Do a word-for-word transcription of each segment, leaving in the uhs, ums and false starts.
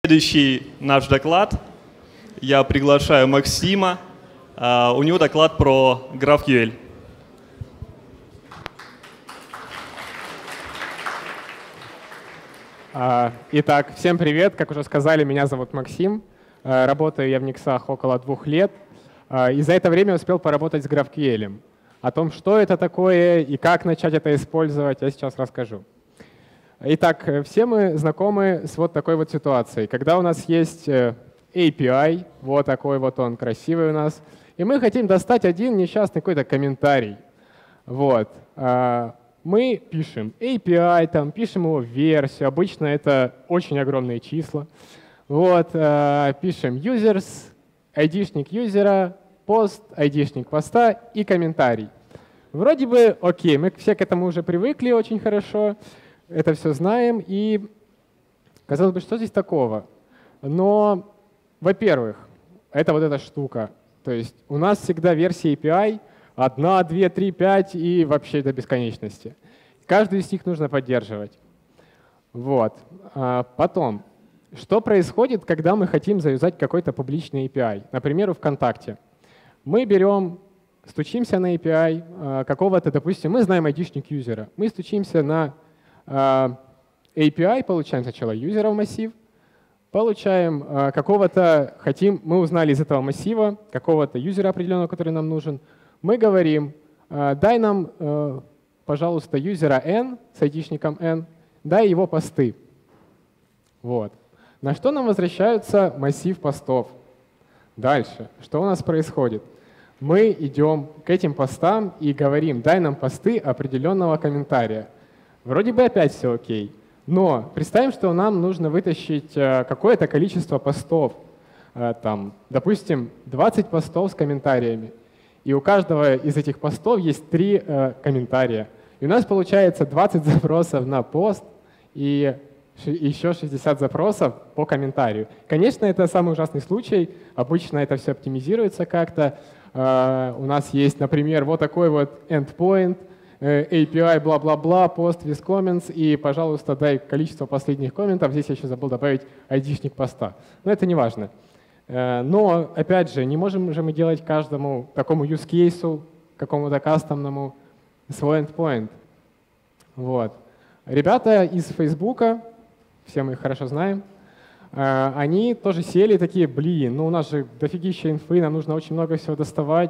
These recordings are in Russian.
Следующий наш доклад. Я приглашаю Максима. У него доклад про GraphQL. Итак, всем привет. Как уже сказали, меня зовут Максим. Работаю я в Никсах около двух лет. И за это время успел поработать с GraphQL. О том, что это такое и как начать это использовать, я сейчас расскажу. Итак, все мы знакомы с вот такой вот ситуацией. Когда у нас есть эй пи ай, вот такой вот он красивый у нас, и мы хотим достать один несчастный какой-то комментарий. Вот. Мы пишем эй пи ай, там, пишем его версию, обычно это очень огромные числа. Вот, пишем users, айдишник юзера, пост, айдишник поста и комментарий. Вроде бы окей, мы все к этому уже привыкли очень хорошо, это все знаем, и казалось бы, что здесь такого? Но, во-первых, это вот эта штука. То есть у нас всегда версия эй пи ай одна, две, три, пять и вообще до бесконечности. Каждую из них нужно поддерживать. Вот. Потом, что происходит, когда мы хотим заюзать какой-то публичный эй пи ай? Например, у ВКонтакте. Мы берем, стучимся на эй пи ай какого-то, допустим, мы знаем айдишник юзера. Мы стучимся на эй пи ай, получаем сначала юзера в массив, получаем какого-то, хотим, мы узнали из этого массива какого-то юзера определенного, который нам нужен. Мы говорим, дай нам, пожалуйста, юзера n с айдишником n, дай его посты. Вот. На что нам возвращается массив постов. Дальше, что у нас происходит? Мы идем к этим постам и говорим, дай нам посты определенного комментария. Вроде бы опять все окей, но представим, что нам нужно вытащить какое-то количество постов, там, допустим, двадцать постов с комментариями, и у каждого из этих постов есть три комментария. И у нас получается двадцать запросов на пост и еще шестьдесят запросов по комментарию. Конечно, это самый ужасный случай, обычно это все оптимизируется как-то. У нас есть, например, вот такой вот endpoint, эй пи ай, бла-бла-бла, пост with comments, и, пожалуйста, дай количество последних комментов. Здесь я еще забыл добавить айдишник поста. Но это не важно. Но, опять же, не можем же мы делать каждому такому use case, какому-то кастомному, свой endpoint. Вот. Ребята из Фейсбука, все мы их хорошо знаем, они тоже сели такие, блин, ну у нас же дофигища инфы, нам нужно очень много всего доставать.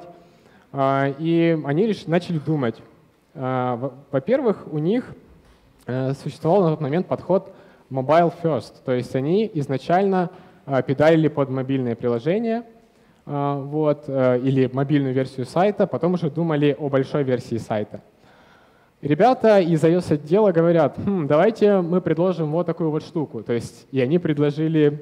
И они начали думать. Во-первых, у них существовал на тот момент подход mobile first, то есть они изначально педалили под мобильное приложение вот, или мобильную версию сайта, потом уже думали о большой версии сайта. Ребята из iOS-отдела говорят, хм, давайте мы предложим вот такую вот штуку. То есть, и они предложили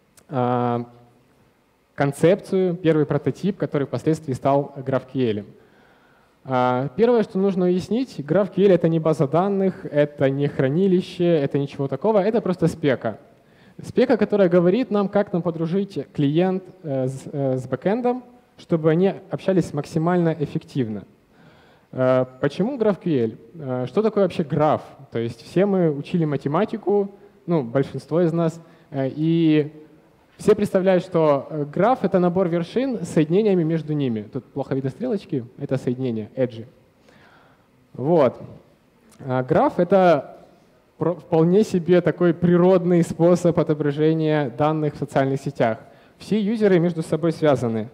концепцию, первый прототип, который впоследствии стал GraphQL. Первое, что нужно уяснить, GraphQL — это не база данных, это не хранилище, это ничего такого, это просто спека. Спека, которая говорит нам, как нам подружить клиент с, с бэкэндом, чтобы они общались максимально эффективно. Почему GraphQL? Что такое вообще граф? То есть все мы учили математику, ну, большинство из нас, и все представляют, что граф — это набор вершин с соединениями между ними. Тут плохо видно стрелочки, это соединения, эджи. Вот. А граф — это вполне себе такой природный способ отображения данных в социальных сетях. Все юзеры между собой связаны.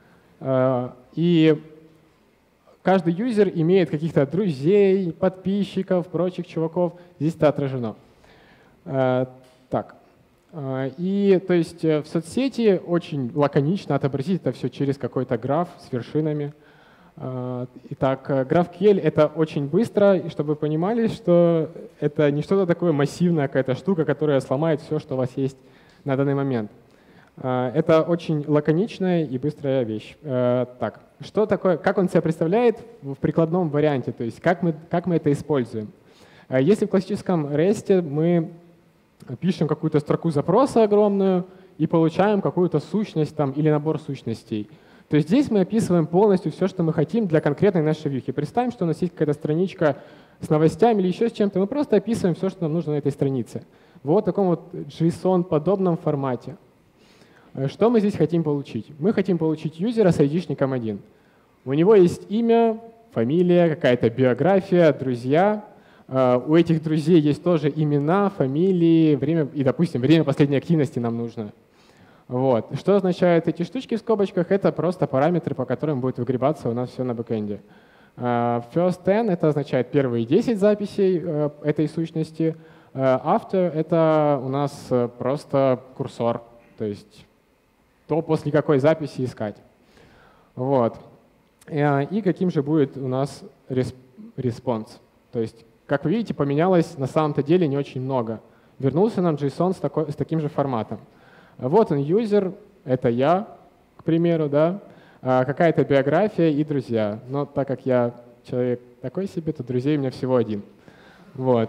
И каждый юзер имеет каких-то друзей, подписчиков, прочих чуваков. Здесь это отражено. Так. И то есть в соцсети очень лаконично отобразить это все через какой-то граф с вершинами. Итак, GraphQL — это очень быстро, и чтобы вы понимали, что это не что-то такое массивная какая-то штука, которая сломает все, что у вас есть на данный момент. Это очень лаконичная и быстрая вещь. Так, что такое, как он себя представляет в прикладном варианте, то есть как мы, как мы это используем? Если в классическом REST мы пишем какую-то строку запроса огромную и получаем какую-то сущность там, или набор сущностей, то есть здесь мы описываем полностью все, что мы хотим для конкретной нашей вьюхи. Представим, что у нас есть какая-то страничка с новостями или еще с чем-то, мы просто описываем все, что нам нужно на этой странице. вот в таком вот JSON-подобном формате. Что мы здесь хотим получить? Мы хотим получить юзера с айдишником один. У него есть имя, фамилия, какая-то биография, друзья. У этих друзей есть тоже имена, фамилии, время и, допустим, время последней активности нам нужно. Вот. Что означают эти штучки в скобочках? Это просто параметры, по которым будет выгребаться у нас все на бэкэнде. First ten — это означает первые десять записей этой сущности. After — это у нас просто курсор, то есть то, после какой записи искать. Вот. И каким же будет у нас респонс. То есть, как вы видите, поменялось на самом-то деле не очень много. Вернулся нам JSON с, такой, с таким же форматом. Вот он, юзер, это я, к примеру, да, какая-то биография и друзья. Но так как я человек такой себе, то друзей у меня всего один. Вот.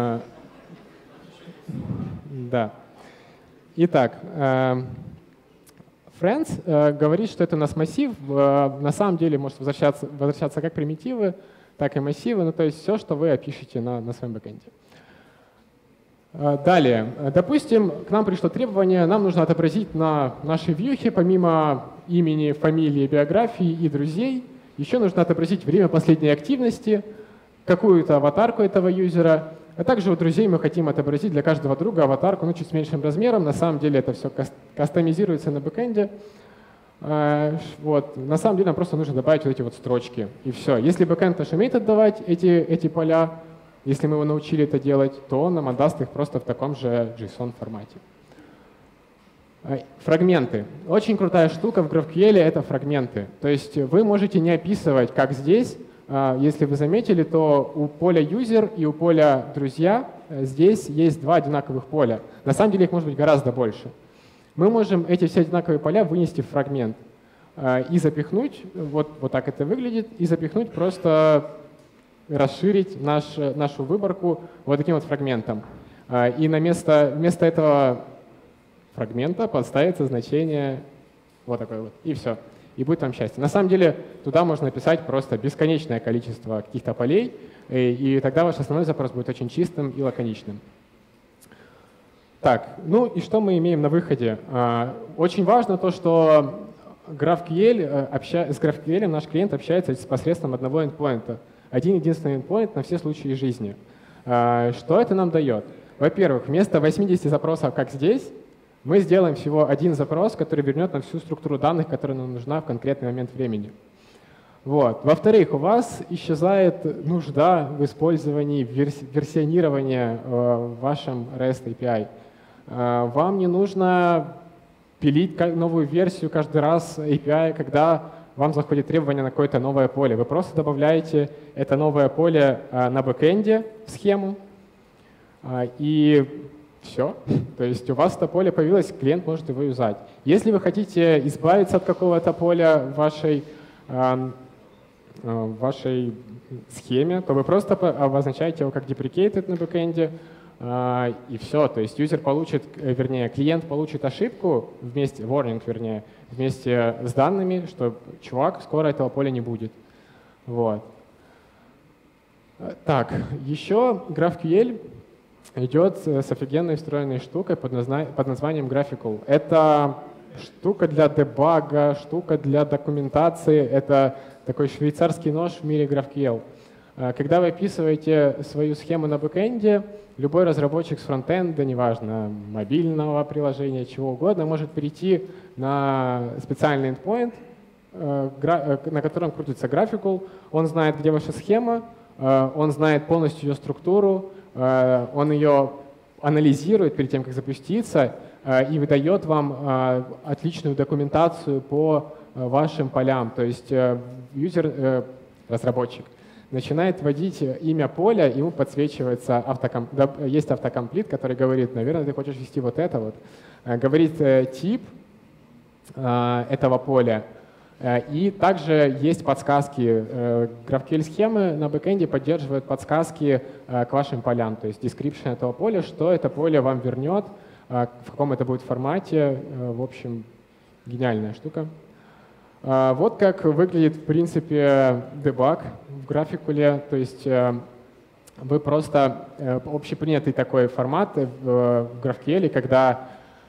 Да. Итак, Friends э, говорит, что это у нас массив, э, на самом деле может возвращаться, возвращаться как примитивы, так и массивы, ну то есть все, что вы опишете на, на своем бэкэнде. Э, далее, допустим, к нам пришло требование, нам нужно отобразить на нашей вьюхе, помимо имени, фамилии, биографии и друзей, еще нужно отобразить время последней активности, какую-то аватарку этого юзера, а также у друзей мы хотим отобразить для каждого друга аватарку, ну, чуть с меньшим размером. На самом деле это все кастомизируется на бэкэнде. Вот. На самом деле нам просто нужно добавить вот эти вот строчки, и все. Если бэкэнд наш умеет отдавать эти, эти поля, если мы его научили это делать, то он нам отдаст их просто в таком же JSON формате. Фрагменты. Очень крутая штука в GraphQL — это фрагменты. То есть вы можете не описывать, как здесь. Если вы заметили, то у поля user и у поля друзья здесь есть два одинаковых поля. На самом деле их может быть гораздо больше. Мы можем эти все одинаковые поля вынести в фрагмент и запихнуть, вот, вот так это выглядит, и запихнуть просто, расширить наш, нашу выборку вот таким вот фрагментом. И на место, вместо этого фрагмента подставится значение вот такое вот, и все. И будет вам счастье. На самом деле туда можно написать просто бесконечное количество каких-то полей, и, и тогда ваш основной запрос будет очень чистым и лаконичным. Так, ну и что мы имеем на выходе? Очень важно то, что GraphQL, обща... с GraphQL наш клиент общается с посредством одного endpoint. Один единственный endpoint на все случаи жизни. Что это нам дает? Во-первых, вместо восьмидесяти запросов, как здесь, мы сделаем всего один запрос, который вернет нам всю структуру данных, которая нам нужна в конкретный момент времени. Вот. Во-вторых, у вас исчезает нужда в использовании верси версионирования э, в вашем REST эй пи ай. Э, вам не нужно пилить новую версию каждый раз эй пи ай, когда вам заходит требование на какое-то новое поле. Вы просто добавляете это новое поле э, на бэкэнде в схему, э, и все. То есть у вас это поле появилось, клиент может его юзать. Если вы хотите избавиться от какого-то поля в вашей, э, в вашей схеме, то вы просто обозначаете его как deprecated на бэкэнде, э, и все. То есть юзер получит, вернее, клиент получит ошибку вместе, warning, вернее, вместе с данными, что чувак, скоро этого поля не будет. Вот. Так, еще GraphQL идет с офигенной встроенной штукой под, назна... под названием Graphical. Это штука для дебага, штука для документации. Это такой швейцарский нож в мире GraphQL. Когда вы описываете свою схему на бэкэнде, любой разработчик с фронтенда, неважно, мобильного приложения, чего угодно, может перейти на специальный endpoint, на котором крутится Graphical. Он знает, где ваша схема, он знает полностью ее структуру, он ее анализирует перед тем, как запуститься, и выдает вам отличную документацию по вашим полям. То есть юзер, разработчик, начинает вводить имя поля, ему подсвечивается автоком... есть автокомплит, который говорит, наверное, ты хочешь ввести вот это вот. Говорит тип этого поля. И также есть подсказки. GraphQL-схемы на бэкэнде поддерживают подсказки к вашим полям, то есть description этого поля, что это поле вам вернет, в каком это будет формате. В общем, гениальная штука. Вот как выглядит, в принципе, дебаг в GraphQL. То есть вы просто общепринятый такой формат в GraphQL, когда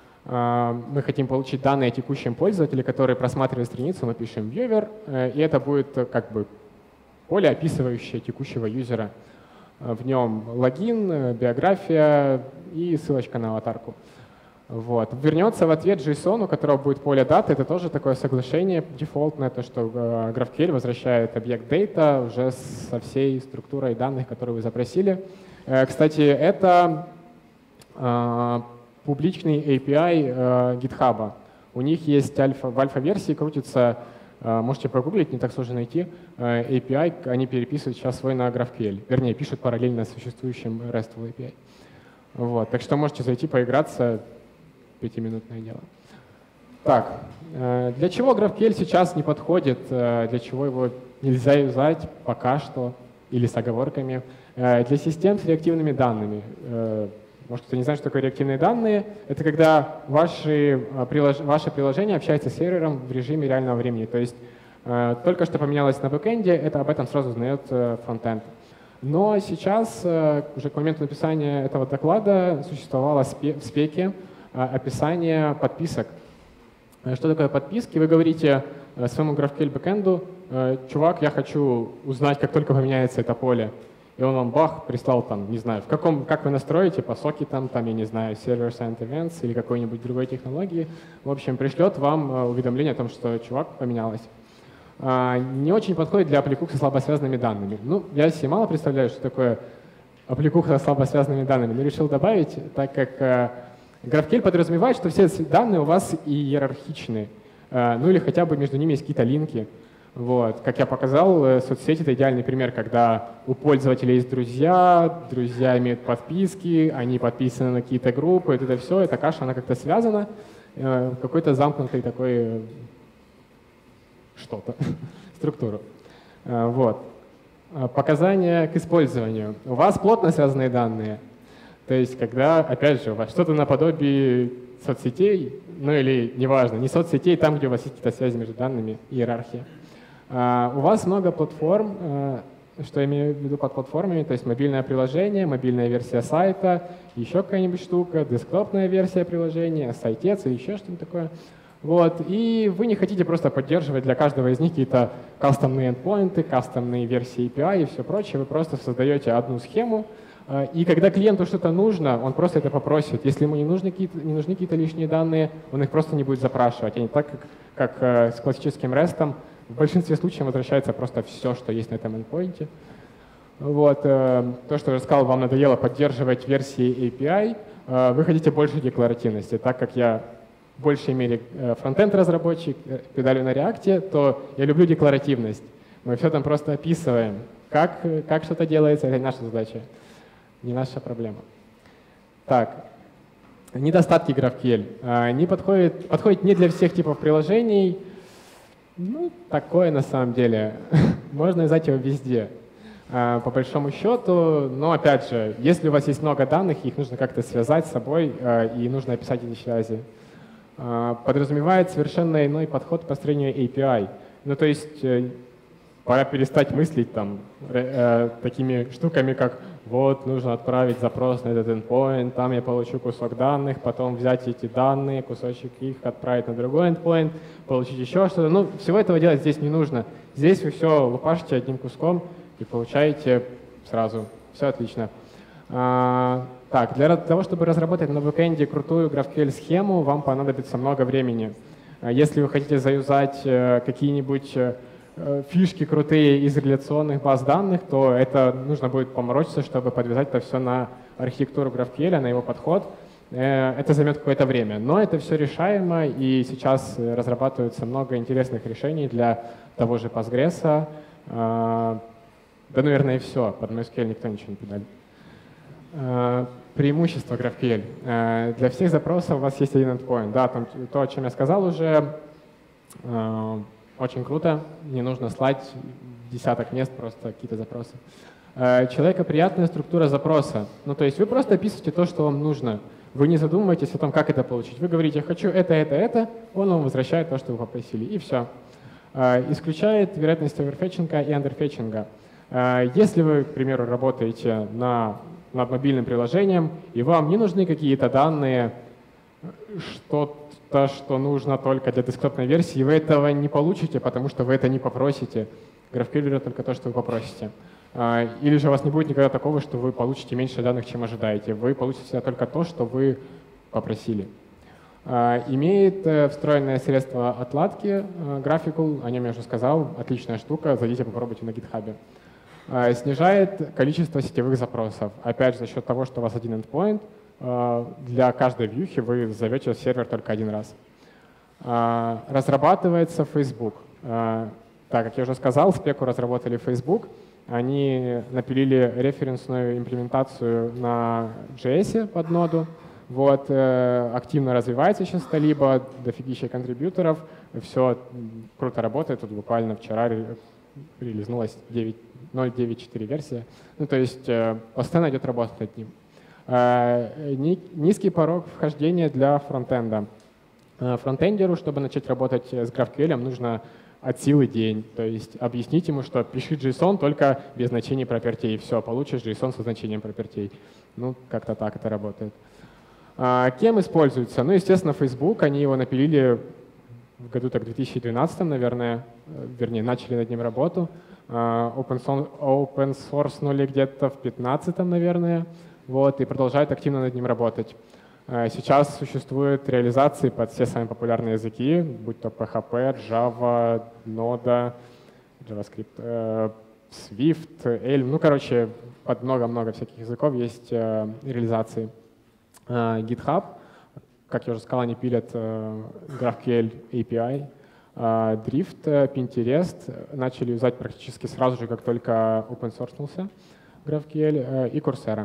мы хотим получить данные о текущем пользователе, который просматривает страницу, мы пишем viewer, и это будет как бы поле, описывающее текущего юзера. В нем логин, биография и ссылочка на аватарку. Вот. Вернется в ответ JSON, у которого будет поле даты. Это тоже такое соглашение дефолтное, то, что GraphQL возвращает объект data уже со всей структурой данных, которые вы запросили. Кстати, это публичный эй пи ай GitHub. У них есть альфа, в альфа-версии крутится, можете погуглить, не так сложно найти, эй пи ай, они переписывают сейчас свой на GraphQL. Вернее, пишут параллельно существующим RESTful эй пи ай. Вот. Так что можете зайти поиграться, пятиминутное дело. Так, для чего GraphQL сейчас не подходит, для чего его нельзя юзать пока что или с оговорками? Для систем с реактивными данными. Может, кто не знает, что такое реактивные данные. Это когда ваши, ваше приложение общается с сервером в режиме реального времени. То есть только что поменялось на бэкэнде, это об этом сразу узнает фронтенд. Но сейчас, уже к моменту написания этого доклада, существовало в спеке описание подписок. Что такое подписки? Вы говорите своему GraphQL бэкэнду: чувак, я хочу узнать, как только поменяется это поле. И он вам бах, прислал там, не знаю, в каком, как вы настроите, по соки там, там, я не знаю, server-side events или какой-нибудь другой технологии. В общем, пришлет вам уведомление о том, что чувак поменялось. Не очень подходит для аппликух со слабосвязанными данными. Ну, я себе мало представляю, что такое аппликух со слабосвязанными данными, но решил добавить, так как GraphQL подразумевает, что все данные у вас иерархичны, ну или хотя бы между ними есть какие-то линки. Вот. Как я показал, соцсети — это идеальный пример, когда у пользователя есть друзья, друзья имеют подписки, они подписаны на какие-то группы, это все, эта каша, она как-то связана, какой-то замкнутый такой что-то, структуру. Вот. Показания к использованию. У вас плотно связанные данные, то есть когда, опять же, у вас что-то наподобие соцсетей, ну или неважно, не соцсетей, там, где у вас есть какие-то связи между данными, иерархия. Uh, у вас много платформ, uh, что я имею в виду под платформами, то есть мобильное приложение, мобильная версия сайта, еще какая-нибудь штука, десктопная версия приложения, сайтец или еще что-нибудь такое. Вот. И вы не хотите просто поддерживать для каждого из них какие-то кастомные эндпоинты, кастомные версии эй пи ай и все прочее. Вы просто создаете одну схему, uh, и когда клиенту что-то нужно, он просто это попросит. Если ему не нужны какие-то, не нужны какие-то лишние данные, он их просто не будет запрашивать. А не так, как, как uh, с классическим REST. В большинстве случаев возвращается просто все, что есть на этом эндпоинте. Вот. То, что я сказал, вам надоело поддерживать версии эй пи ай, вы хотите больше декларативности. Так как я в большей мере фронтенд-разработчик, педалю на React, то я люблю декларативность. Мы все там просто описываем, как, как что-то делается, это не наша задача, не наша проблема. Так, недостатки GraphQL. Не подходит, подходит не для всех типов приложений. Ну, такое на самом деле. Можно издать его везде, по большому счету. Но, опять же, если у вас есть много данных, их нужно как-то связать с собой, и нужно описать эти связи. Подразумевает совершенно иной подход к построению эй пи ай. Ну, то есть пора перестать мыслить там такими штуками, как вот, нужно отправить запрос на этот endpoint, там я получу кусок данных, потом взять эти данные, кусочек их, отправить на другой endpoint, получить еще что-то. Ну, всего этого делать здесь не нужно. Здесь вы все лупашите одним куском и получаете сразу. Все отлично. А, так, для того, чтобы разработать на бэкэнде крутую GraphQL-схему, вам понадобится много времени. Если вы хотите заюзать какие-нибудь фишки крутые из реляционных баз данных, то это нужно будет поморочиться, чтобы подвязать это все на архитектуру GraphQL, на его подход. Это займет какое-то время, но это все решаемо, и сейчас разрабатывается много интересных решений для того же Postgres. Да, наверное, и все. Под MySQL никто ничего не педалит. Преимущество GraphQL. Для всех запросов у вас есть один endpoint. Да, там, то, о чем я сказал уже, очень круто, не нужно слать десяток мест, просто какие-то запросы. Человекоприятная структура запроса. Ну, то есть вы просто описываете то, что вам нужно. Вы не задумываетесь о том, как это получить. Вы говорите: хочу это, это, это, он вам возвращает то, что вы попросили, и все. Исключает вероятность оверфетчинга и андерфетчинга. Если вы, к примеру, работаете на, над мобильным приложением, и вам не нужны какие-то данные, что-то, что нужно только для десктопной версии, вы этого не получите, потому что вы это не попросите. GraphQL берет только то, что вы попросите. Или же у вас не будет никогда такого, что вы получите меньше данных, чем ожидаете. Вы получите только то, что вы попросили. Имеет встроенное средство отладки Graphiql, о нем я уже сказал, отличная штука, зайдите попробуйте на GitHub. Снижает количество сетевых запросов. Опять же, за счет того, что у вас один endpoint, для каждой вьюхи вы зовете сервер только один раз. Разрабатывается Facebook. Так, как я уже сказал, спеку разработали Facebook. Они напилили референсную имплементацию на джей эс под ноду. Вот, активно развивается сейчас Талиба, дофигища контрибьюторов. Все круто работает. Тут буквально вчера релизнулась ноль девять точка четыре версия. Ну, то есть постоянно идет работа над ним. Низкий порог вхождения для фронтенда. Фронтендеру, чтобы начать работать с GraphQL, нужно от силы день. То есть объяснить ему, что пиши JSON только без значений пропертей. Все, получишь JSON со значением пропертей. Ну, как-то так это работает. А, кем используется? Ну, естественно, Facebook. Они его напилили в году так две тысячи двенадцатом, наверное. Вернее, начали над ним работу. А, open source где-то в пятнадцатом, наверное. Вот, и продолжают активно над ним работать. Сейчас существуют реализации под все самые популярные языки, будь то пи эйч пи, Java, Node, JavaScript, Swift, Elm. Ну, короче, под много-много всяких языков есть реализации. GitHub, как я уже сказал, они пилят GraphQL эй пи ай. Drift, Pinterest начали юзать практически сразу же, как только open source GraphQL, и Coursera.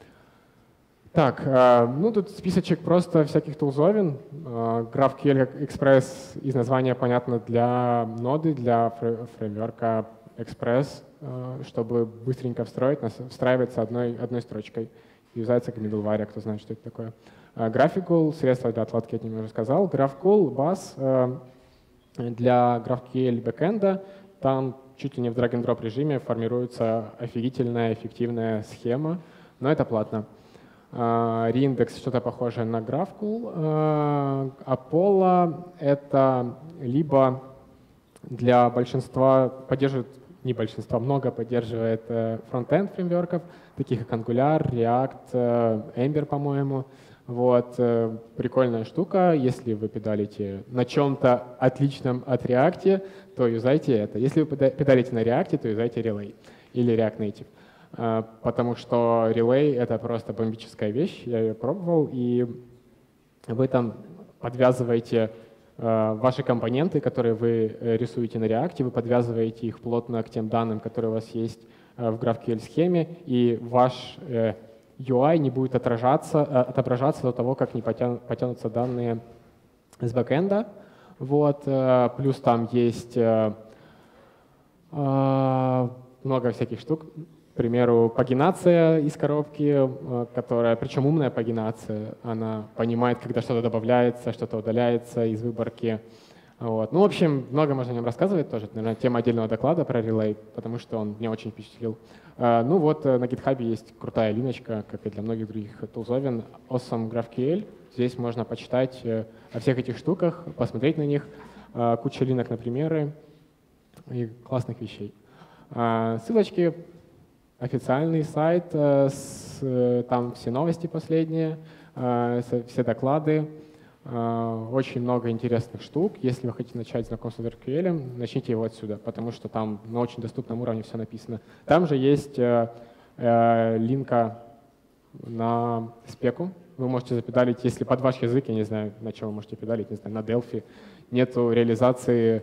Так, ну тут списочек просто всяких тулзовин. GraphQL Express из названия понятно для ноды, для фреймворка Express, чтобы быстренько встроить, встраивается одной, одной строчкой. Юзается как middleware, кто знает, что это такое. Graphiql, средства для отладки, я уже сказал. GraphQL, Bass для GraphQL бэкэнда. Там чуть ли не в drag-and-drop режиме формируется офигительная, эффективная схема, но это платно. Uh, Reindex что-то похожее на GraphQL. Uh, Apollo — это либо для большинства, поддерживает, не большинства, много поддерживает uh, фронтенд фреймворков, таких как Angular, React, uh, Ember, по-моему. Вот, uh, прикольная штука. Если вы педалите на чем-то отличном от React, то юзайте это. Если вы педалите на React, то юзайте Relay или React Native. Потому что Relay — это просто бомбическая вещь, я ее пробовал, и вы там подвязываете ваши компоненты, которые вы рисуете на React, вы подвязываете их плотно к тем данным, которые у вас есть в GraphQL-схеме, и ваш ю ай не будет отражаться, отображаться до того, как не потянутся данные с бэкэнда. Вот. Плюс там есть много всяких штук. К примеру, пагинация из коробки, которая, причем умная пагинация, она понимает, когда что-то добавляется, что-то удаляется из выборки. Вот. Ну, в общем, много можно о нем рассказывать тоже. Это, наверное, тема отдельного доклада про Relay, потому что он меня очень впечатлил. Ну вот, на GitHub есть крутая линочка, как и для многих других тулзовин, Awesome GraphQL. Здесь можно почитать о всех этих штуках, посмотреть на них. Куча линок на примеры и классных вещей. Ссылочки. Официальный сайт, там все новости последние, все доклады, очень много интересных штук. Если вы хотите начать знакомство с GraphQL, начните его отсюда, потому что там на очень доступном уровне все написано. Там же есть линка на спеку. Вы можете запедалить, если под ваш язык, я не знаю, на чем вы можете педалить, не знаю, на Delphi, нету реализации,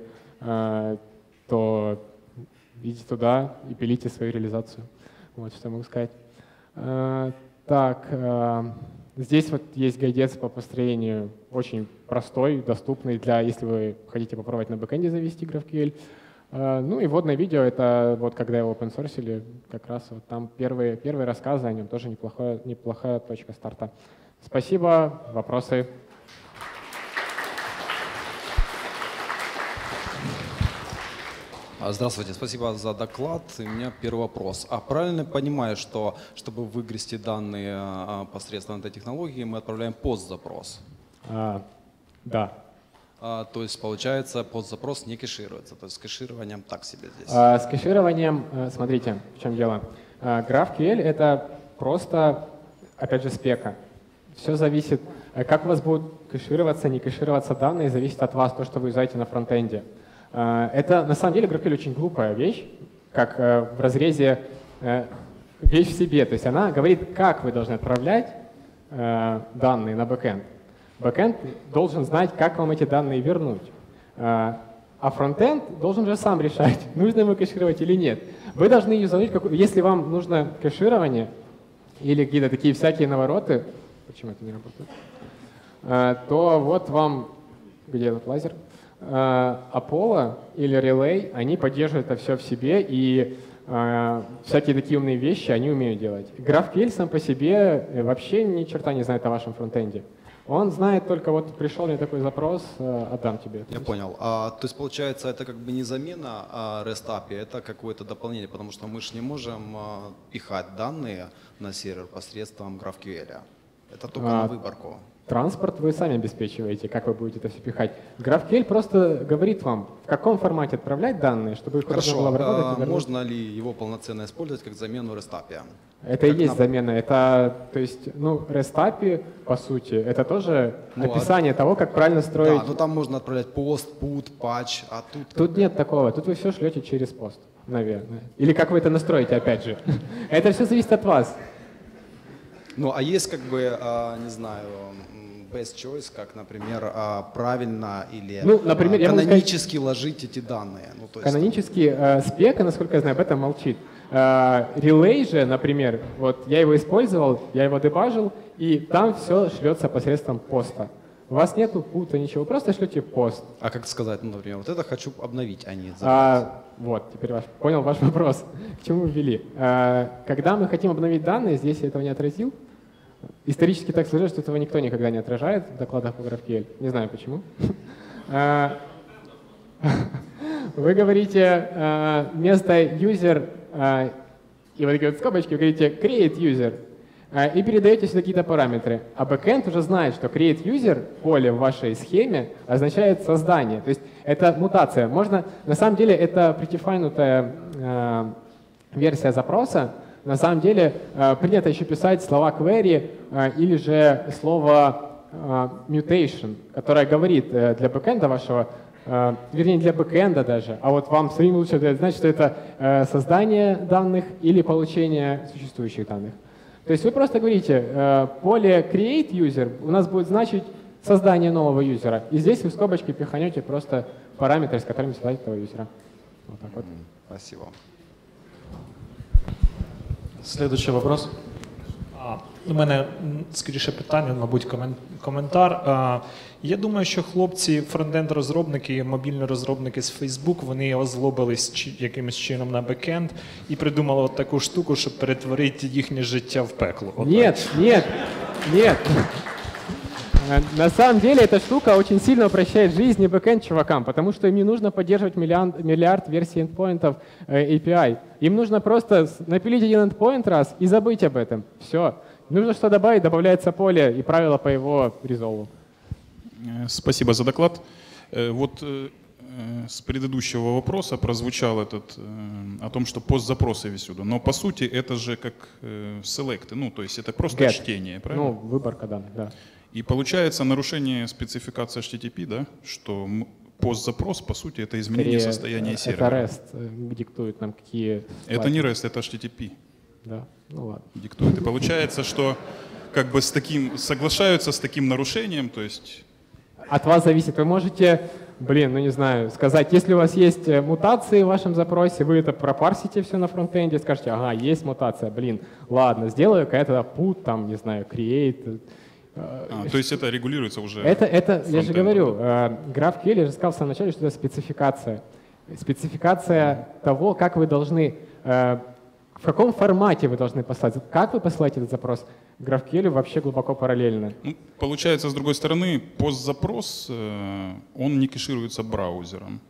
то идите туда и пилите свою реализацию. Вот что могу сказать. А, так, а, здесь вот есть гайдец по построению, очень простой, доступный для, если вы хотите попробовать на бэкэнде завести GraphQL. А, ну и вводное видео — это вот когда его open-source'или, как раз вот там первые, первые рассказы о нем, тоже неплохая, неплохая точка старта. Спасибо, вопросы? Здравствуйте, спасибо за доклад. У меня первый вопрос. А правильно понимаю, что чтобы выгрести данные посредством этой технологии, мы отправляем постзапрос? А, да. А, то есть получается постзапрос не кэшируется, то есть с кэшированием так себе здесь. А, с кэшированием, смотрите, в чем дело. А, GraphQL — это просто, опять же, спека. Все зависит, как у вас будут кэшироваться, не кэшироваться данные, зависит от вас, то, что вы юзаете на фронтенде. Это на самом деле GraphQL очень глупая вещь, как в разрезе вещь в себе. То есть она говорит, как вы должны отправлять данные на бэкэнд. Бэкэнд должен знать, как вам эти данные вернуть. А фронтенд должен же сам решать, нужно ему кэшировать или нет. Вы должны юзануть, если вам нужно кэширование или какие-то такие всякие навороты, почему это не работает, то вот вам, где этот лазер? Apollo или Relay, они поддерживают это все в себе, и э, всякие такие умные вещи они умеют делать. GraphQL сам по себе вообще ни черта не знает о вашем фронтенде. Он знает только, вот пришел мне такой запрос, э, отдам тебе. Я понял. А, то есть получается, это как бы не замена а, REST эй пи ай, это какое-то дополнение, потому что мы же не можем а, пихать данные на сервер посредством GraphQL. Это только а, на выборку. Транспорт вы сами обеспечиваете, как вы будете это все пихать. GraphQL просто говорит вам, в каком формате отправлять данные, чтобы их Хорошо. можно было обработать. А можно ли его полноценно использовать как замену REST эй пи ай? Это как и есть на... замена. Это, то есть, ну, REST эй пи ай, по сути, это тоже ну, описание а... того, как правильно строить. Да, но там можно отправлять пост, put, patch, а тут... Тут нет такого. Тут вы все шлете через пост, наверное. Или как вы это настроите, опять же. Это все зависит от вас. Ну, а есть как бы, не знаю... best choice, как, например, правильно или ну, например, канонически сказать, ложить эти данные. Ну, то есть... Канонически э, спека, насколько я знаю, об этом молчит. Э, Relay же, например, вот я его использовал, я его дебажил, и там все шлется посредством поста. У вас нету пута, ничего, просто шлете пост. А как сказать, ну, например, вот это хочу обновить, а не а, Вот, теперь ваш, понял ваш вопрос. К чему вы ввели? Э, когда мы хотим обновить данные, здесь я этого не отразил. Исторически так сложилось, что этого никто никогда не отражает в докладах по GraphQL. Не знаю почему. Вы говорите вместо user и вот такие вот скобочки, вы говорите create user и передаете сюда какие-то параметры. А backend уже знает, что create user поле в вашей схеме означает создание. То есть это мутация. Можно, на самом деле, это предефайнутая версия запроса. На самом деле принято еще писать слова query или же слово mutation, которое говорит для бэкэнда вашего, вернее для бэкэнда даже, а вот вам самим лучше знать, что это создание данных или получение существующих данных. То есть вы просто говорите, поле create user у нас будет значить создание нового юзера, и здесь вы в скобочки пиханете просто параметры, с которыми создать этого юзера. Вот так вот. Спасибо. Следующий вопрос. У мене скоріше питання, мабуть, коментар. Я думаю, що хлопці, фронтенд-розробники, мобільні розробники з Facebook, вони озлобились якимось чином на бекенд і придумали от таку штуку, щоб перетворити їхнє життя в пекло. Ні, ні, ні. На самом деле эта штука очень сильно упрощает жизнь и бэкэнд чувакам, потому что им не нужно поддерживать миллиард, миллиард версий эндпоинтов эй пи ай. Им нужно просто напилить один эндпоинт раз и забыть об этом. Все. Нужно что добавить, добавляется поле и правила по его резолву. Спасибо за доклад. Вот с предыдущего вопроса прозвучал этот о том, что постзапросы висюда. Но по сути это же как селекты, ну то есть это просто Get. чтение, правильно? Ну, выборка данных, да. И получается нарушение спецификации эйч ти ти пи, да, что постзапрос, по сути, это изменение Скорее, состояния сервера. Это REST диктует нам какие... Это не REST, это эйч ти ти пи. Да, ну ладно. Диктует. И получается, что как бы с таким, соглашаются с таким нарушением, то есть... От вас зависит. Вы можете, блин, ну не знаю, сказать, если у вас есть мутации в вашем запросе, вы это пропарсите все на фронтенде, скажете, ага, есть мутация, блин, ладно, сделаю какая-то put, там, не знаю, create... А, то есть это регулируется уже? Это, это я же говорю, да? GraphQL, я же сказал в самом начале, что это спецификация. Спецификация того, как вы должны, в каком формате вы должны послать, как вы посылаете этот запрос. GraphQL вообще глубоко параллельно. Ну, получается, с другой стороны, постзапрос, он не кэшируется браузером.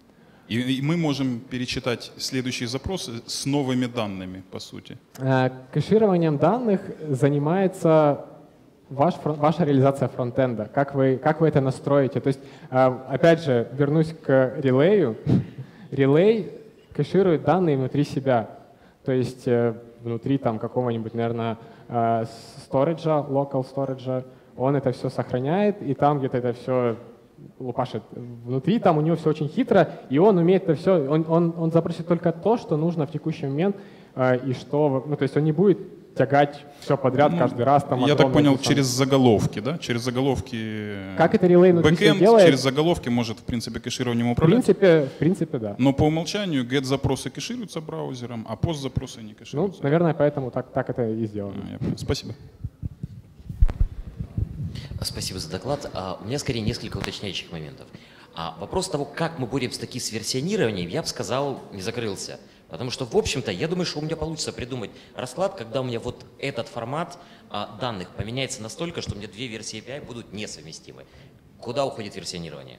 И, и мы можем перечитать следующие запросы с новыми данными, по сути. Кэшированием данных занимается ваш, ваша реализация фронтенда. Как вы, как вы это настроите? То есть, опять же, вернусь к релею. Релей кэширует данные внутри себя. То есть внутри там какого-нибудь, наверное, сториджа, local сториджа, он это все сохраняет, и там где-то это все лупашит внутри, там у него все очень хитро, и он умеет это все, он, он, он запросит только то, что нужно в текущий момент, и что, ну, то есть он не будет тягать все подряд, ну, каждый раз. Там, я так понял, там, через заголовки, да? Через заголовки. Как это релей внутри себя делает? Через заголовки может, в принципе, кэшированием управлять. В принципе, в принципе, да. Но по умолчанию get-запросы кэшируются браузером, а пост-запросы не кэшируются. Ну, наверное, поэтому так, так это и сделано. А, Спасибо. Спасибо за доклад. А, у меня скорее несколько уточняющих моментов. А, вопрос того, как мы боремся таки с версионированием, я бы сказал, не закрылся. Потому что, в общем-то, я думаю, что у меня получится придумать расклад, когда у меня вот этот формат а, данных поменяется настолько, что у меня две версии эй пи ай будут несовместимы. Куда уходит версионирование?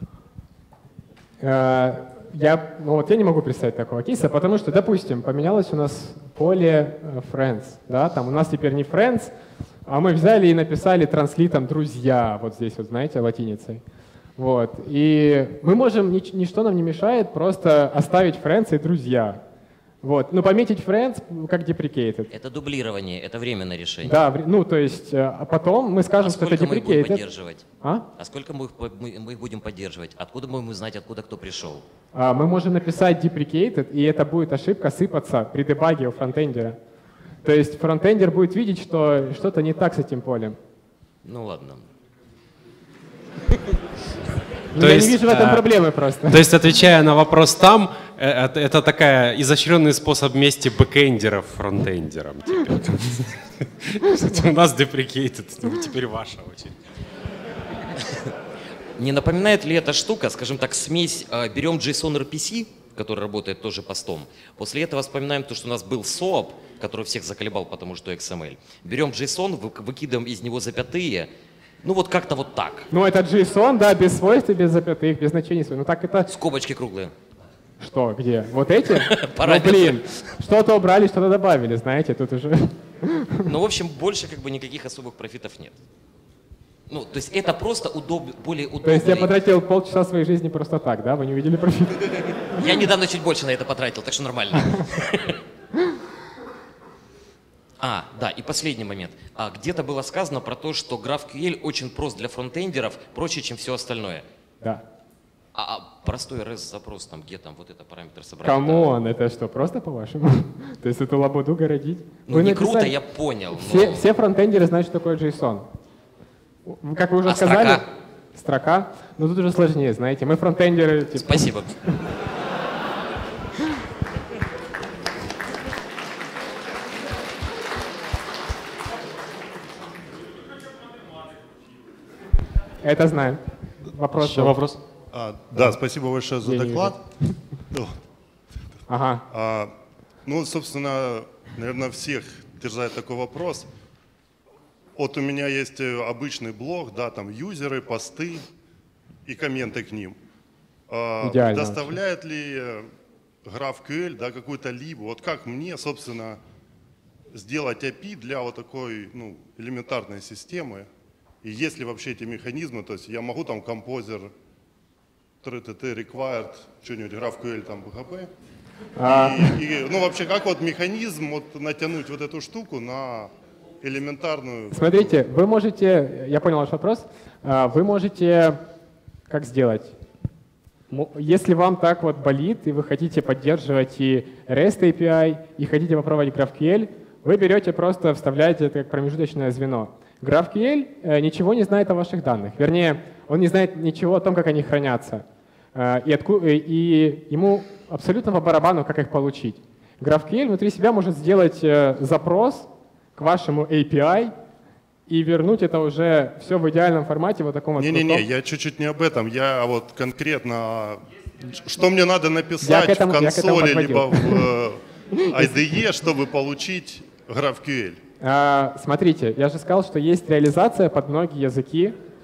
Я, ну вот я не могу представить такого кейса, потому что, допустим, поменялось у нас поле friends, да, там у нас теперь не friends, а мы взяли и написали транслитом «друзья», вот здесь вот, знаете, латиницей. Вот. И мы можем, ничто нам не мешает просто оставить friends и «друзья». Вот. Но пометить friends как deprecated. Это дублирование, это временное решение. Да, ну то есть, а потом мы скажем, а что это deprecated. Мы их будем поддерживать? А? а сколько мы их, мы, мы их будем поддерживать? Откуда мы будем знать, откуда кто пришел? А, мы можем написать deprecated, и это будет ошибка сыпаться при дебаге у фронтендера. То есть фронтендер будет видеть, что что-то не так с этим полем. Ну ладно. То Я есть, не вижу в этом а, проблемы просто. То есть, отвечая на вопрос там, это, это такая изощренный способ мести бэкэндеров фронтендерам. У нас deprecated, теперь ваша очередь. Не напоминает ли эта штука, скажем так, смесь, берем JSON эр пи си, который работает тоже постом, после этого вспоминаем то, что у нас был соап, который всех заколебал, потому что икс эм эль. Берем JSON, выкидываем из него запятые. Ну вот как-то вот так. Ну это JSON, да, без свойств и без запятых, без значений своих. Ну так это... Скобочки круглые. Что, где? Вот эти? Ну блин, что-то убрали, что-то добавили, знаете, тут уже... Ну в общем, больше как бы никаких особых профитов нет. Ну, то есть это просто удоб... более удобно. То есть я потратил полчаса своей жизни просто так, да? Вы не увидели профит? Я недавно чуть больше на это потратил, так что нормально. А, да, и последний момент. А, где-то было сказано про то, что GraphQL очень прост для фронтендеров, проще, чем все остальное. Да. А, а простой REST-запрос, там, где там вот это параметр собрать? Камон, это что, просто по-вашему? То есть эту лабуду городить? Ну, не круто, я понял. Все, все фронтендеры знают, что такое JSON. Как вы уже а сказали, строка? Строка. Но тут уже сложнее, знаете. Мы фронтендеры. Типа... Спасибо. Это знаем. Вопрос. Еще вопрос? А, да, спасибо большое за Я доклад. Ага. А, ну, собственно, наверное, всех терзает такой вопрос. Вот у меня есть обычный блог, да, там юзеры, посты и комменты к ним. А, Идеально. Доставляет ли GraphQL, да, какую-то либо, вот как мне, собственно, сделать эй пи ай для вот такой, ну, элементарной системы? И есть ли вообще эти механизмы, то есть я могу там композер, ТТ, required, что-нибудь, GraphQL, там, пи эйч пи, а... и, и, ну вообще как вот механизм вот натянуть вот эту штуку на элементарную... Смотрите, вы можете, я понял ваш вопрос, вы можете, как сделать? Если вам так вот болит, и вы хотите поддерживать и REST эй пи ай, и хотите попробовать GraphQL, вы берете просто, вставляете это как промежуточное звено. GraphQL ничего не знает о ваших данных. Вернее, он не знает ничего о том, как они хранятся. И, отку... и ему абсолютно по барабану, как их получить. GraphQL внутри себя может сделать запрос к вашему эй пи ай и вернуть это уже все в идеальном формате, вот таком вот. Не-не-не, я чуть-чуть не об этом. Я вот конкретно, что мне надо написать этому, в консоли, либо в ай ди и, чтобы получить GraphQL. Смотрите, я же сказал, что есть реализация под многие языки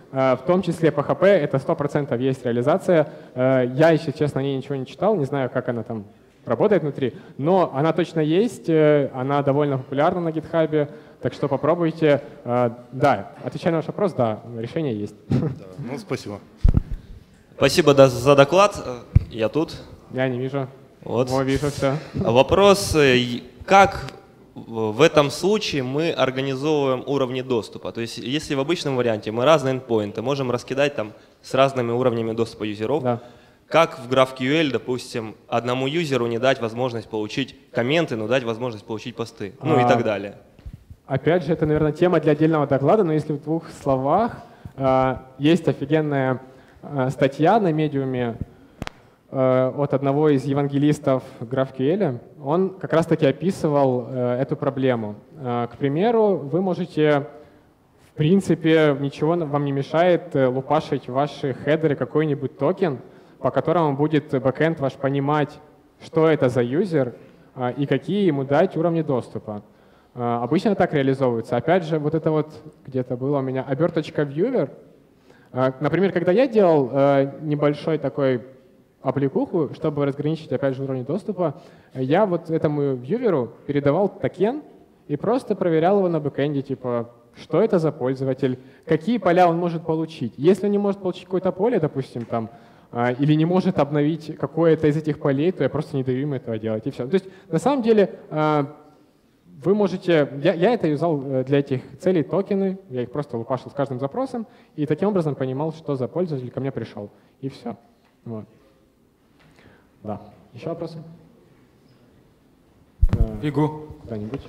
В том числе пи эйч пи, это сто процентов есть реализация. Я, если честно, о ней ничего не читал, не знаю, как она там работает внутри, но она точно есть, она довольно популярна на GitHub, так что попробуйте. Да, отвечая на ваш вопрос, да, решение есть. Да, ну, спасибо. Спасибо да, за доклад. Я тут. Я не вижу. Вот. О, вижу все. Вопрос, как в этом случае мы организовываем уровни доступа? То есть если в обычном варианте мы разные эндпоинты можем раскидать там с разными уровнями доступа юзеров, Да. как в GraphQL, допустим, одному юзеру не дать возможность получить комменты, но дать возможность получить посты, ну А, и так далее? Опять же, это, наверное, тема для отдельного доклада, но если в двух словах, э, есть офигенная э, статья на медиуме э, от одного из евангелистов GraphQL. Он как раз-таки описывал э, эту проблему. Э, к примеру, вы можете, в принципе, ничего вам не мешает э, лупашить в ваши хедеры какой-нибудь токен, по которому будет бэкэнд ваш понимать, что это за юзер э, и какие ему дать уровни доступа. Обычно так реализовывается. Опять же, вот это вот где-то было у меня оберточка viewer. Например, когда я делал небольшой такой аппликуху, чтобы разграничить, опять же, уровень доступа, я вот этому вьюверу передавал токен и просто проверял его на бэкэнде, типа, что это за пользователь, какие поля он может получить. Если он не может получить какое-то поле, допустим, там, или не может обновить какое-то из этих полей, то я просто не даю ему этого делать, и все. То есть, на самом деле, вы можете, я, я это юзал для этих целей токены, я их просто лупашил с каждым запросом и таким образом понимал, что за пользователь ко мне пришел. И все. Вот. Да. Еще вопросы? Бегу. Кто-нибудь?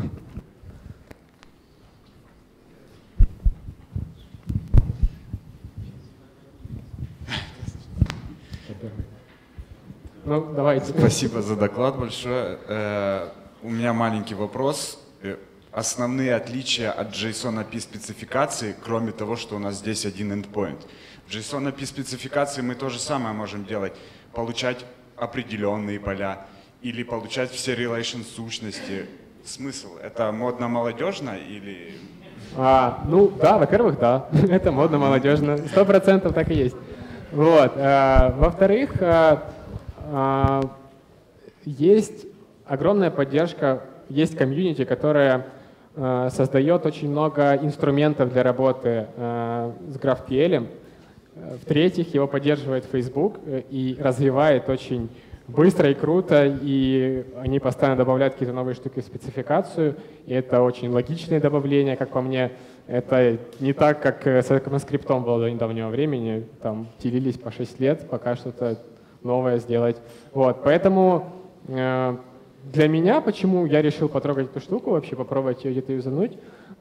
Ну, давайте. Спасибо за доклад большое. У меня маленький вопрос. Основные отличия от JSON эй пи ай спецификации, кроме того, что у нас здесь один endpoint. В JSON эй пи ай спецификации мы то же самое можем делать. Получать определенные поля или получать все relation сущности. Смысл? Это модно-молодежно или... А, ну да, во-первых, да. Это модно-молодежно. Сто процентов так и есть. Вот. А, во-вторых, а, а, есть огромная поддержка, есть комьюнити, которая э, создает очень много инструментов для работы э, с GraphQL. В-третьих, его поддерживает Facebook и развивает очень быстро и круто, и они постоянно добавляют какие-то новые штуки в спецификацию, и это очень логичные добавления, как по мне. Это не так, как с ECMAScript было до недавнего времени, там делились по шесть лет, пока что-то новое сделать. Вот, поэтому э, для меня, почему я решил потрогать эту штуку, вообще попробовать ее где-то юзануть,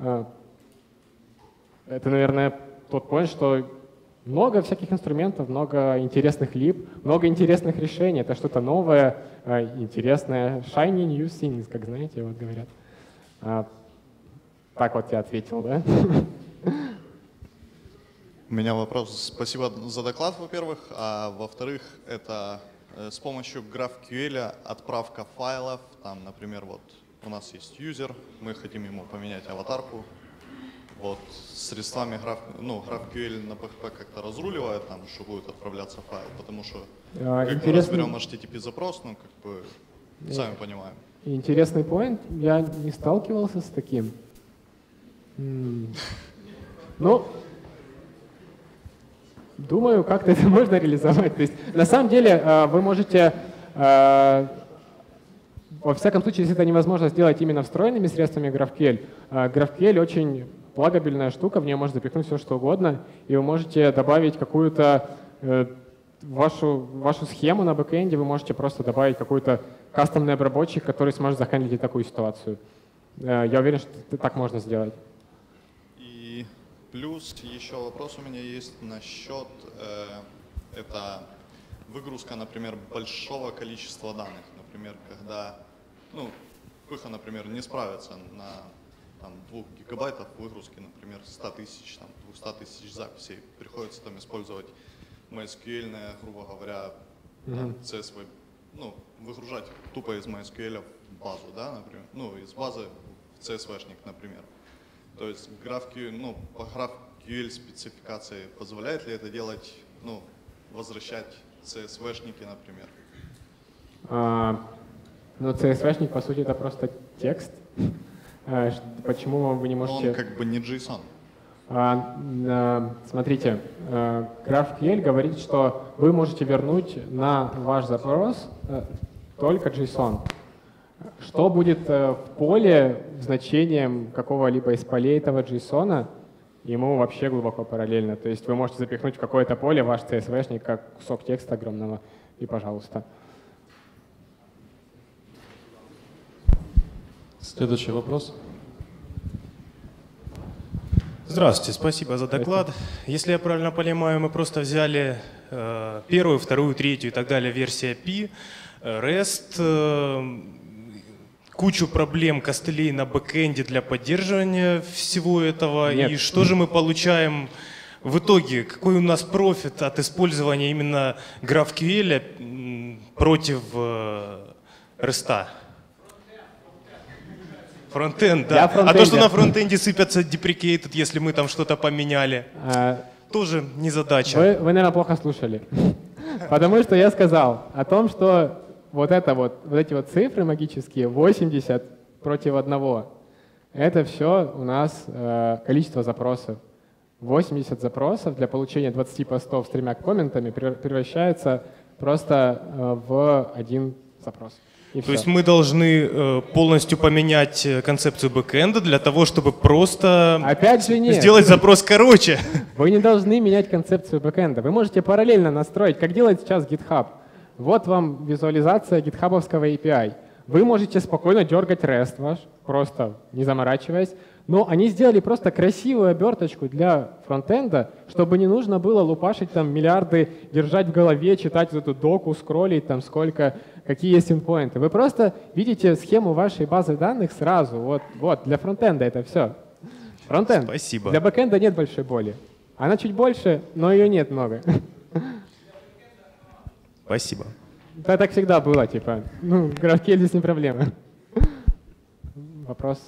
это, наверное, тот point, что много всяких инструментов, много интересных либ, много интересных решений. Это что-то новое, интересное. Shiny new things, как знаете, вот говорят. Так вот я ответил, да? У меня вопрос. Спасибо за доклад, во-первых. А во-вторых, это с помощью GraphQL отправка файлов. Там, например, вот у нас есть юзер, мы хотим ему поменять аватарку. Вот с средствами граф, ну, GraphQL на пи эйч пи как-то разруливает, там, что будет отправляться файл, потому что а, как мы разберем эйч ти ти пи запрос, ну, как бы, сами понимаем. Интересный поинт. Я не сталкивался с таким. Ну, думаю, как-то это можно реализовать. То есть, на самом деле, вы можете, во всяком случае, если это невозможно сделать именно встроенными средствами GraphQL, GraphQL очень плагабельная штука, в нее можно запихнуть все, что угодно, и вы можете добавить какую-то вашу, вашу схему на бэкэнде, вы можете просто добавить какой-то кастомный обработчик, который сможет захендлить такую ситуацию. Я уверен, что так можно сделать. И плюс еще вопрос у меня есть насчет, э, это выгрузка, например, большого количества данных. Например, когда, ну, пыха, например, не справится на там, двух гигабайтов выгрузки, например, ста тысяч, там, двухсот тысяч записей. Приходится там использовать MySQL, грубо говоря, там, си эс ви, ну, выгружать тупо из MySQL в базу, да, например, ну, из базы в си эс ви-шник, например. То есть GraphQL, ну, по GraphQL ю эль-спецификации. Позволяет ли это делать, ну, возвращать си эс ви-шники, например? А, ну, си эс ви-шник, по сути, это просто текст. А, почему вы не можете... Он как бы не JSON. А, а, смотрите, а, GraphQL говорит, что вы можете вернуть на ваш запрос а, только JSON. Что будет а, в поле значением какого-либо из полей этого JSON, ему вообще глубоко параллельно. То есть вы можете запихнуть в какое-то поле ваш си эс ви-шник как кусок текста огромного, и пожалуйста. Следующий вопрос. Здравствуйте, спасибо за доклад. Если я правильно понимаю, мы просто взяли э, первую, вторую, третью и так далее версии эй пи ай, REST, э, кучу проблем, костылей на бэкэнде для поддерживания всего этого. Нет. И что же мы получаем в итоге? Какой у нас профит от использования именно GraphQL против э, REST? Фронтенд, да. А то, что на фронтенде сыпятся deprecated, если мы там что-то поменяли, а, тоже не задача. Вы, вы, наверное, плохо слушали. Потому что я сказал о том, что вот, это вот, вот эти вот цифры магические, восемьдесят против одного, это все у нас э, количество запросов. восемьдесят запросов для получения двадцати постов с тремя комментами превращается просто э, в один запрос. И То все. есть мы должны э, полностью поменять концепцию бэкэнда для того, чтобы просто Опять же нет. сделать запрос короче. Вы не должны менять концепцию бэкэнда. Вы можете параллельно настроить, как делает сейчас GitHub. Вот вам визуализация гитхабовского эй пи ай. Вы можете спокойно дергать REST ваш, просто не заморачиваясь. Но они сделали просто красивую оберточку для фронтенда, чтобы не нужно было лупашить там миллиарды, держать в голове, читать эту доку, скроллить там сколько, какие есть endpoints. Вы просто видите схему вашей базы данных сразу. Вот, вот для фронтенда это все. Фронтенд. Спасибо. Для бэкенда нет большой боли. Она чуть больше, но ее нет много. Спасибо. Да, так всегда было, типа. Ну, GraphQL здесь не проблема. Вопрос.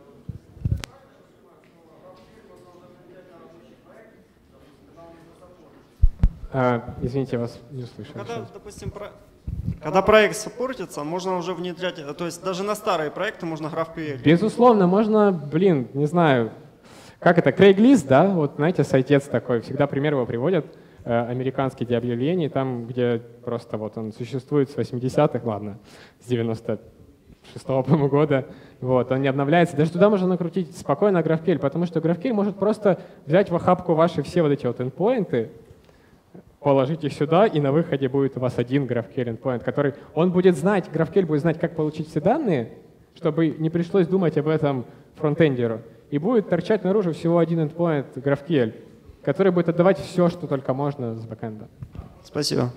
А, извините, я вас не услышал. Когда, допустим, про... Когда проект саппортится, можно уже внедрять, то есть даже на старые проекты можно GraphQL. Безусловно, можно, блин, не знаю, как это, Craigslist, да, вот знаете, сайтец такой, всегда пример его приводят, э, американский для объявлений, там, где просто вот он существует с восьмидесятых, ладно, с девяносто шестого, по-моему, года, вот, он не обновляется, даже туда можно накрутить спокойно GraphQL, потому что GraphQL может просто взять в охапку ваши все вот эти вот endpoints, положить их сюда, и на выходе будет у вас один GraphQL endpoint, который, он будет знать, GraphQL будет знать, как получить все данные, чтобы не пришлось думать об этом фронтендеру. И будет торчать наружу всего один endpoint GraphQL, который будет отдавать все, что только можно с бэкэнда. Спасибо.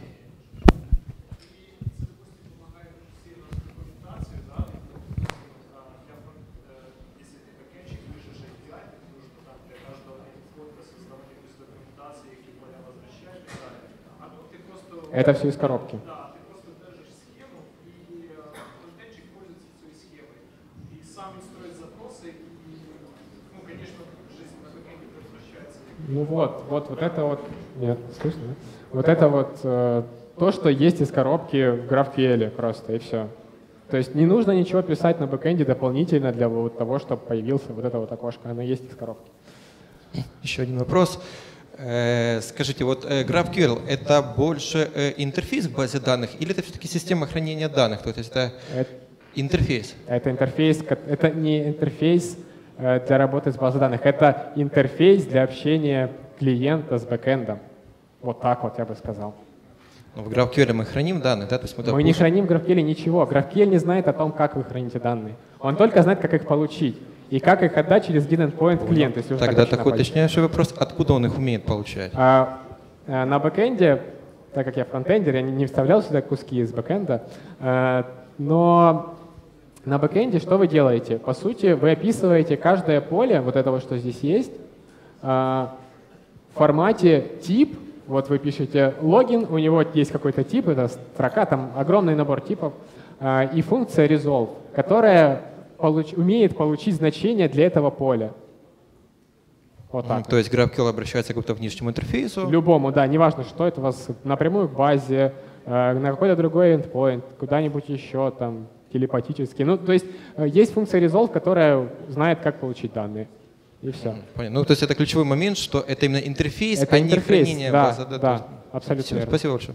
Это все из коробки. Да, ты просто держишь схему, и фронтенчик пользуется своей схемой. И сам строит запросы, и, ну, конечно, жизнь на бэкэнде превращается. Ну вот, вот, вот это вот, нет, слышно? Да? Вот это вот э, то, что есть из коробки в GraphQL просто, и все. То есть не нужно ничего писать на бэкэнде дополнительно для вот того, чтобы появился вот это вот окошко, оно есть из коробки. Еще один вопрос. Скажите, вот GraphQL — это больше интерфейс к базе данных или это все-таки система хранения данных? То есть это, это интерфейс? Это интерфейс, это не интерфейс для работы с базой данных, это интерфейс для общения клиента с бэкэндом. Вот так вот я бы сказал. Но в GraphQL мы храним данные, да? То есть мы мы не храним в GraphQL ничего. GraphQL не знает о том, как вы храните данные. Он только знает, как их получить. И как их отдать через один endpoint клиенту. Если Тогда такой уточняющий вопрос, откуда он их умеет получать? А, а, на бэкэнде, так как я фронтендер, я не, не вставлял сюда куски из бэкэнда, а, но на бэкэнде что вы делаете? По сути, вы описываете каждое поле, вот этого, что здесь есть, а, в формате тип. Вот вы пишете логин, у него есть какой-то тип, это строка, там огромный набор типов, а, и функция resolve, которая Получ, умеет получить значение для этого поля. Вот так. То есть GraphQL обращается к какому-то внешнему интерфейсу? Любому, да, неважно, что это у вас напрямую к базе, э, на какой-то другой endpoint, куда-нибудь еще, там, телепатически. Ну, то есть э, есть функция resolve, которая знает, как получить данные. И все. Понятно. Ну, то есть это ключевой момент, что это именно интерфейс, это а интерфейс, не хранение да, базы. Да, да, есть... абсолютно Все, верно. спасибо большое.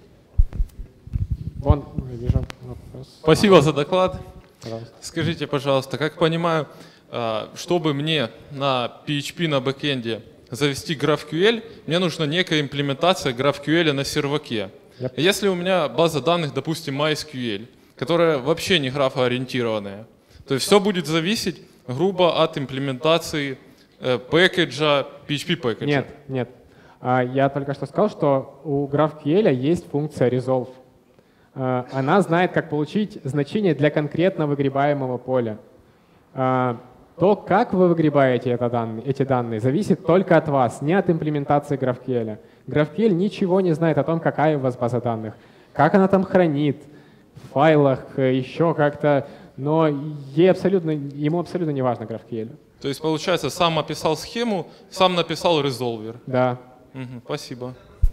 Вон, вижу вопрос. Спасибо за доклад. Пожалуйста. Скажите, пожалуйста, как понимаю, чтобы мне на пи эйч пи на бэкэнде завести GraphQL, мне нужна некая имплементация GraphQL на серваке. Yep. Если у меня база данных, допустим, MySQL, которая вообще не графоориентированная, то есть все будет зависеть грубо от имплементации э, пэкэджа, пи эйч пи пэкэджа. Нет, нет. Я только что сказал, что у GraphQL есть функция resolve. Она знает, как получить значение для конкретно выгребаемого поля. То, как вы выгребаете это данные, эти данные, зависит только от вас, не от имплементации GraphQL. GraphQL ничего не знает о том, какая у вас база данных, как она там хранит, в файлах, еще как-то, но ей абсолютно, ему абсолютно не важно GraphQL. То есть, получается, сам описал схему, сам написал резолвер. Да. Угу, спасибо.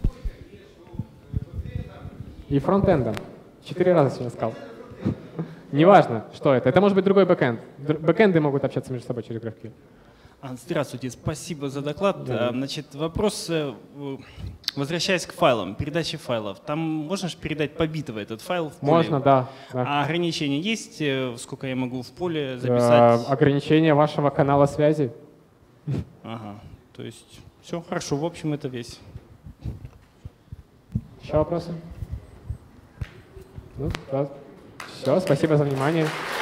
И фронтендом. Четыре раза сегодня сказал. Неважно, что это. Это может быть другой бэкэнд. Бэкэнды могут общаться между собой через GraphQL. Здравствуйте, спасибо за доклад. Да. Значит, вопрос, возвращаясь к файлам, передаче файлов. Там можно же передать побитово этот файл в поле? Можно, да, да. А ограничения есть, сколько я могу в поле записать? А, ограничения вашего канала связи. Ага, то есть все хорошо, в общем, это весь. Еще вопросы? Ну, да. Все, спасибо за внимание.